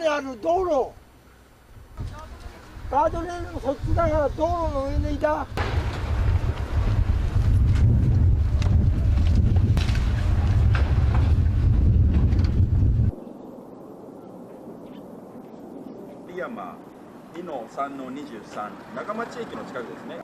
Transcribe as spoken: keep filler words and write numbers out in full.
にある道路、ガードレールのそっちだから道路の上にいた。 檜山にのさんのにじゅうさん、中町駅の近くですね。